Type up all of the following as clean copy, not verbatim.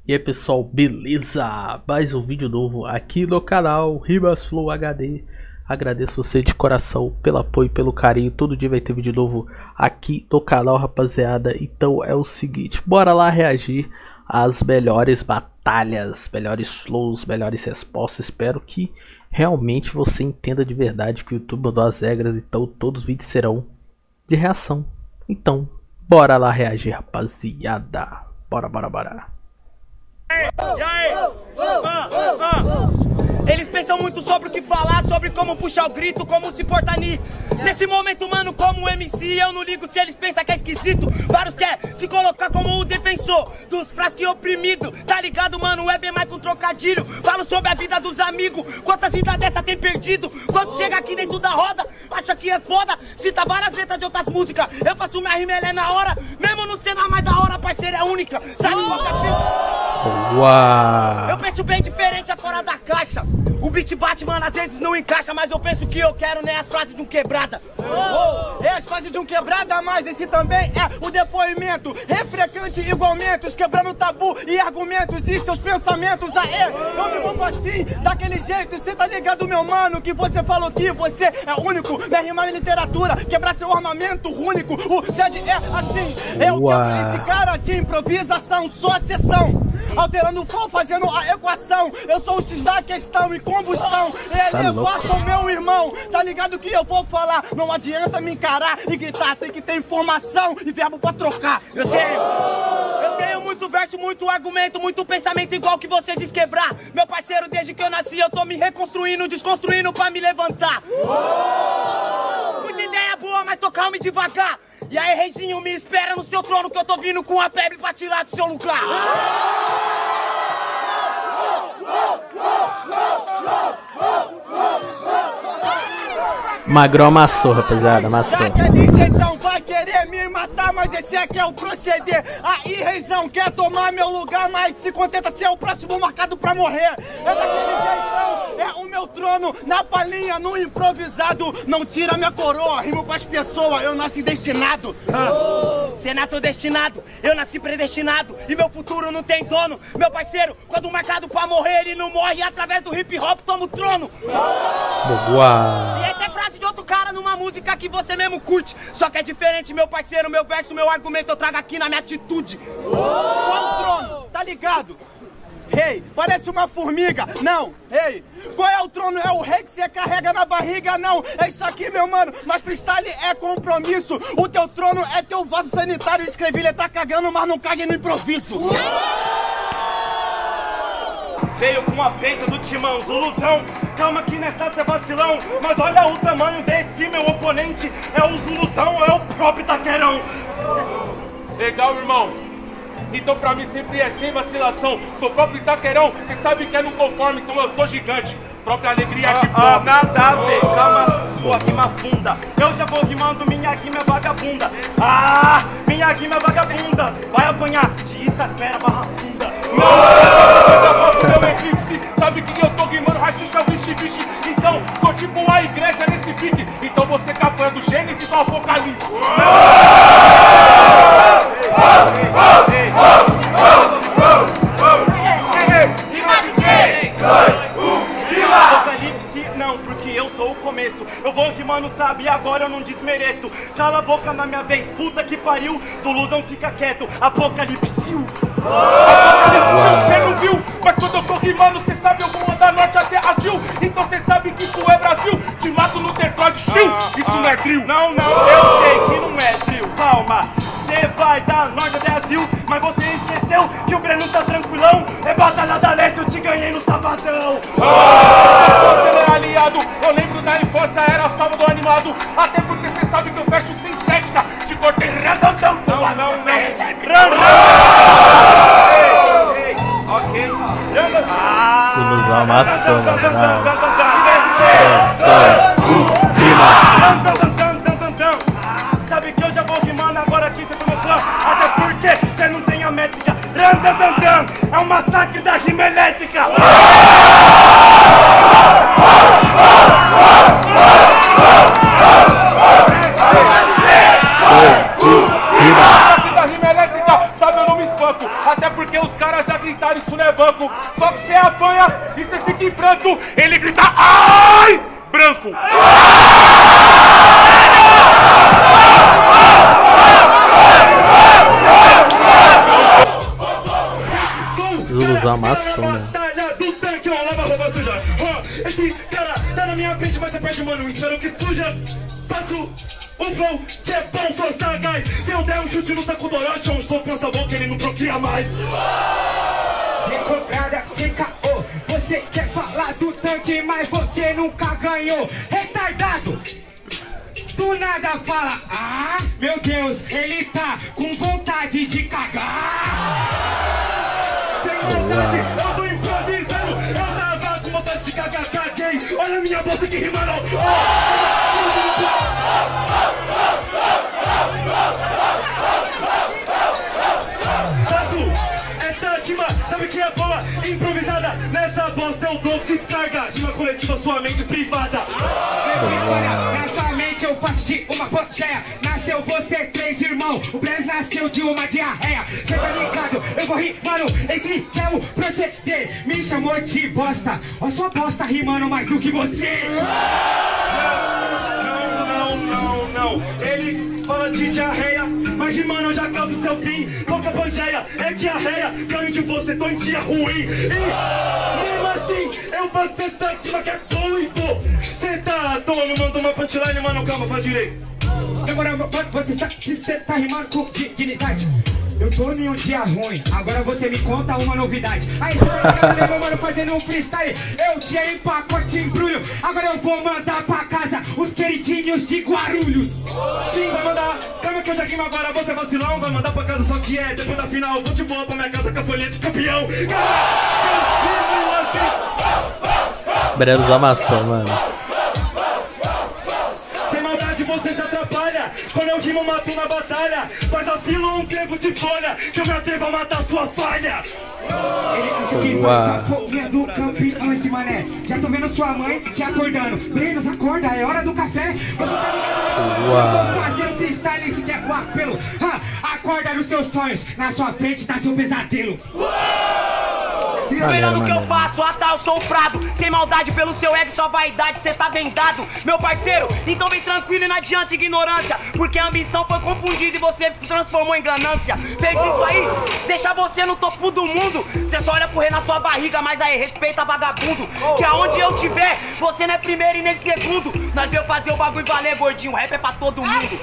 E aí pessoal, beleza? Mais um vídeo novo aqui no canal Rimas Flow HD. Agradeço você de coração pelo apoio, pelo carinho. Todo dia vai ter vídeo novo aqui no canal, rapaziada. Então é o seguinte, bora lá reagir às melhores batalhas, melhores flows, melhores respostas. Espero que realmente você entenda de verdade que o YouTube mandou as regras. Então todos os vídeos serão de reação. Então bora lá reagir, rapaziada. Bora. Eles pensam muito sobre o que falar, sobre como puxar o grito, como se portar nesse momento, mano, como MC, eu não ligo se eles pensam que é esquisito. Vários quer se colocar como o defensor dos fracos e oprimidos, tá ligado, mano? É bem mais com trocadilho. Falo sobre a vida dos amigos, quantas vidas dessa tem perdido. Quando chega aqui dentro da roda, acha que é foda, cita várias letras de outras músicas. Eu faço minha rima, ela é na hora, mesmo não sendo a mais da hora, parceira é única. Sabe qualquer coisa? Uau. Eu penso bem diferente, é fora da caixa. O beat bate, mano, às vezes não encaixa, mas eu penso que eu quero, né, as frases de um quebrada. É as frases de um quebrada, mas esse também é o depoimento refrecante igualmente, quebrando o tabu e argumentos e seus pensamentos. Aê, eu me movo assim, daquele jeito, cê tá ligado, meu mano, que você falou que você é único. Minha rima é literatura, quebrar seu armamento único. O Zed é assim, eu quero esse cara de improvisação, só sessão. Alterando o flow, fazendo a equação. Eu sou o X da questão e combustão. Elevação, meu irmão. Tá ligado que eu vou falar? Não adianta me encarar e gritar. Tem que ter informação e verbo pra trocar. Eu tenho muito verso, muito argumento, muito pensamento igual que você diz quebrar. Meu parceiro, desde que eu nasci eu tô me reconstruindo, desconstruindo pra me levantar. Muita ideia boa, mas tô calmo e devagar. E aí, reizinho, me espera no seu trono que eu tô vindo com a febre pra tirar do seu lugar. Magrão amassou, rapaziada, amassou. Então vai querer me matar, mas esse aqui é o proceder. Aí, reizão, quer tomar meu lugar, mas se contenta ser o próximo marcado pra morrer. É daquele jeitão, é o meu trono, na palhinha, no improvisado. Não tira minha coroa, rimo com as pessoas, eu nasci destinado. Senato destinado, eu nasci predestinado. E meu futuro não tem dono. Meu parceiro, quando marcado pra morrer, ele não morre. E através do hip hop toma o trono. Uau. E essa é frase de outro cara numa música que você mesmo curte. Só que é diferente, meu parceiro, meu verso, meu argumento eu trago aqui na minha atitude. Qual o trono? Tá ligado? Rei, parece uma formiga, não, rei. Qual é o trono? É o rei que você carrega na barriga, não. É isso aqui, meu mano, mas freestyle é compromisso. O teu trono é teu vaso sanitário. Escrevi, ele tá cagando, mas não cague no improviso. Veio com a peita do timão, Zuluzão. Calma que nessa cê vacilão. Mas olha o tamanho desse meu oponente. É o Zuluzão, é o próprio Itaquerão. Legal, irmão. Então pra mim sempre é sem vacilação. Sou próprio Itaquerão, cê sabe que é no conforme. Então eu sou gigante, própria alegria de pobre. Nada a ver, calma, sua rima funda. Eu já vou rimando, minha rima é vagabunda. Ah, minha rima é vagabunda. Vai apanhar de Itaquera barra funda. Meu eclipse, sabe que eu tô rimando rachixa, vixe. Então, sou tipo a igreja nesse pique. Então você capanha do Gênesis ao Apocalipse. Apocalipse não, porque eu sou o começo. Eu vou rimando, sabe, agora eu não desmereço. Cala a boca na minha vez, puta que pariu. Zuluzão fica quieto, Apocalipse. Você não viu, mas quando eu tô rimando, cê sabe eu vou andar norte até Azul. Então cê sabe que isso é Brasil. Te mato no teclado, isso não é drill. Não, eu sei que não é drill, calma. Cê vai dar norte até Azul, mas você esqueceu que o Breno tá tranquilão. É batalha da leste, eu te ganhei no sabadão. Você é aliado, eu lembro da infância, era sábado animado. Até porque cê sabe que eu fecho sem cética. Te cortei redondão, não. Ilusão amassou, mano. Sabe que eu já vou rimando agora aqui, cê tá meu fã. Até porque cê não tem a métrica. É um massacre da rima elétrica. Sabe, eu não me espanco. Até porque os caras já gritaram, isso não é banco. Só que você apanha e você fica em branco. Ele grita, ai! Branco. Zulus amassou, né? Esse cara tá na minha frente, mas é perto, mano. Espero que fuja. Faço um flow que é bom, sou sagaz. Se eu der um chute no taco do Orochi, um estou com sabor que ele não bloqueia mais. Recobrada, CKO. Você quer falar do tanque, mas você nunca ganhou. Retardado. Do nada fala, ah, meu Deus, ele tá com vontade de cagar. Sem vontade, eu tô improvisando. Eu tava com vontade de cagar, caguei. Olha a minha boca que rima não. Essa rima, sabe que é boa? Improvisada, nessa bosta eu dou descarga. Rima coletiva, sua mente privada. Na sua mente eu faço de uma pancheia. Nasceu você, 3 irmãos. O Blaze nasceu de uma diarreia. Cê tá ligado? Eu vou rimando. Esse é o proceder. Me chamou de bosta. Ó, sua bosta rimando mais do que você. Não. Ele fala de diarreia, mas rimando eu já causo seu fim. Pouca pangeia, é diarreia. Ganho de você, tô em dia ruim. E mesmo assim, eu faço essa rima que é boa e vou. Cê tá à toa, me mandou uma punchline, mano, calma, faz direito. Agora você sabe que cê tá rimando com dignidade. Eu tô em um dia ruim, agora você me conta uma novidade. Aí cê tá ligado, né, meu mano, fazendo um freestyle. Eu tinha em pacote embrulho, agora eu vou mandar pra casa os queridinhos de Guarulhos. Sim, vai mandar, calma que eu já rimo agora, você vacilão. Vai mandar pra casa, só que é depois da final. Vou de boa pra minha casa com a folha de campeão. Brenos amassou, mano. Você se atrapalha, quando eu rimo mato na batalha. Faz a fila um trevo de folha, que eu me atrevo a matar sua falha. Ele acha que vai com a folhinha do campeão esse mané. Já tô vendo sua mãe te acordando. Brenos, acorda, é hora do café. Você tá ligado? Eu vou fazer um freestyle, esse que é o apelo. Acorda nos seus sonhos, na sua frente tá seu pesadelo. Tá vendo o que eu faço? Ah tá, eu sou o Prado. Sem maldade pelo seu ego, sua vaidade, cê tá vendado, meu parceiro. Então vem tranquilo e não adianta ignorância, porque a ambição foi confundida e você transformou em ganância. Fez isso aí, deixa você no topo do mundo. Cê só olha pro rei na sua barriga, mas aí respeita vagabundo. Que aonde eu tiver, você não é primeiro e nem segundo. Nós veio fazer o bagulho valer, gordinho. Rap é pra todo mundo.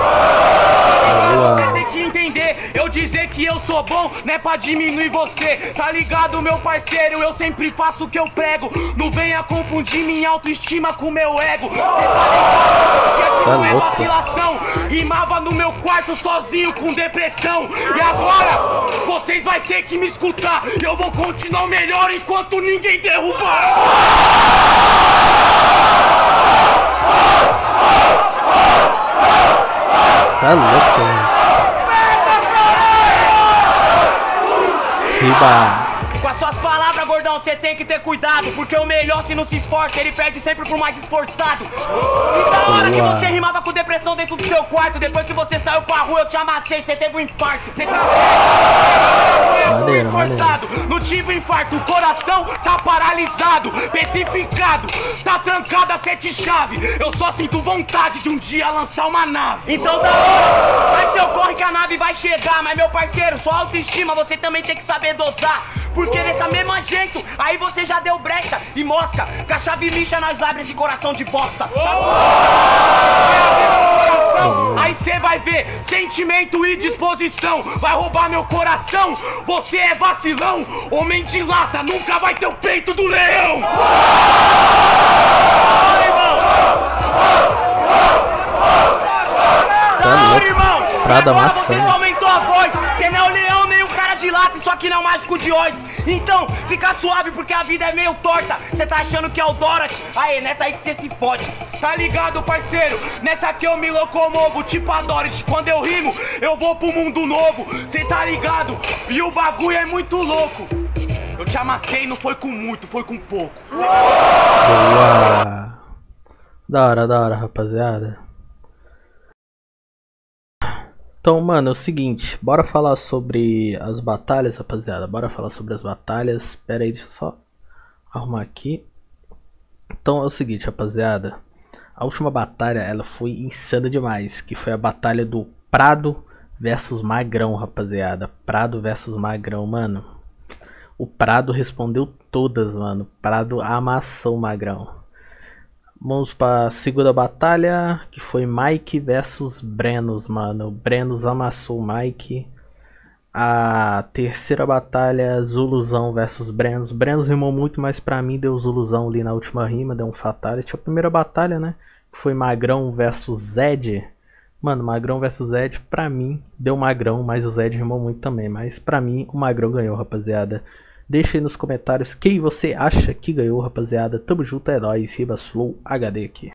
Você tem que entender, eu dizer que eu sou bom não é pra diminuir você. Tá ligado, meu parceiro, eu sempre faço o que eu prego. Não venha confundir minha autoestima com meu ego. Cê tá ligado? Que aqui não é vacilação. Rimava no meu quarto sozinho com depressão. E agora, vocês vai ter que me escutar. Eu vou continuar o melhor enquanto ninguém derrubar. Cê é louco, mano. Riba. Com as suas palavras, gordão, você tem que ter cuidado, porque o melhor, se não se esforça, ele perde sempre pro mais esforçado. E da hora que você rimava com depressão dentro do seu quarto, depois que você saiu pra rua, eu te amassei, você teve um infarto. Você tá esforçado, não tive infarto, o coração tá paralisado, petrificado, tá trancado a 7 chaves. Eu só sinto vontade de um dia lançar uma nave. Então da hora, vai seu corre que a nave vai chegar. Mas meu parceiro, sua autoestima você também tem que saber dosar. Porque dessa mesma jeito, aí você já deu brecha e mosca. Que a chave lixa nós abre esse coração de bosta. Aí cê vai ver sentimento e disposição. Vai roubar meu coração, você é vacilão. Homem de lata nunca vai ter o peito do leão. Sabe, irmão, Prada agora maçã. você aumentou a voz. Você não é o leão nem o cara de lata, isso aqui não é o mágico de Oz. Então, fica suave porque a vida é meio torta. Você tá achando que é o Dorothy? Aê, nessa aí que você se fode. Tá ligado, parceiro? Nessa aqui eu me locomovo, tipo a Dorothy. Quando eu rimo, eu vou pro mundo novo. Cê tá ligado? E o bagulho é muito louco. Eu te amassei, não foi com muito, foi com pouco. Boa. Da hora, rapaziada. Então, mano, é o seguinte, bora falar sobre as batalhas, rapaziada. Bora falar sobre as batalhas. Espera aí, deixa eu só arrumar aqui. Então é o seguinte, rapaziada. A última batalha, ela foi insana demais. Que foi a batalha do Prado versus Magrão, rapaziada. Prado versus Magrão, mano. O Prado respondeu todas, mano. Prado amassou o Magrão. Vamos para a segunda batalha, que foi Mike versus Brenos, mano. Brenos amassou o Mike. A terceira batalha, Zuluzão versus Brenos. Brenos rimou muito, mas pra mim deu Zuluzão ali na última rima, deu um fatality. A primeira batalha, né, que foi Magrão versus Zed. Mano, Magrão versus Zed, pra mim deu Magrão, mas o Zed rimou muito também. Mas pra mim o Magrão ganhou, rapaziada. Deixa aí nos comentários quem você acha que ganhou, rapaziada. Tamo junto, é nóis. Ribas Flow HD aqui.